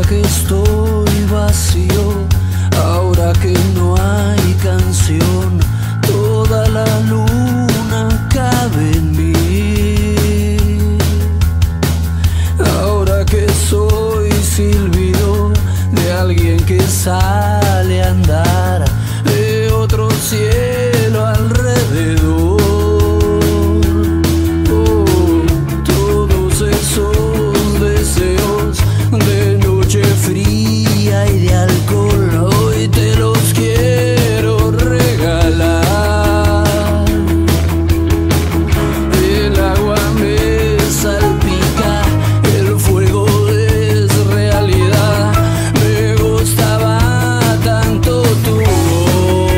que estoy vacío, ahora que no hay canción, toda la luna cabe en mí. Ahora que soy silbido de alguien que sale a andar, de otro cielo alrededor. Oh, todos esos deseos de noche fría y de alcohol, hoy te los quiero regalar. El agua me salpica, el fuego es realidad, me gustaba tanto tu voz.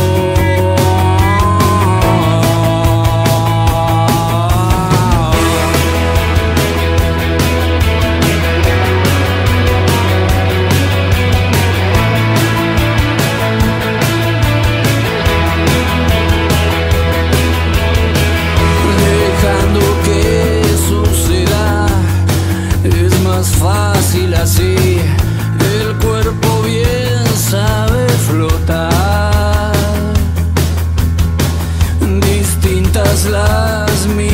Dejando que suceda es más fácil así, el cuerpo bien sabe flotar. Distintas las miradas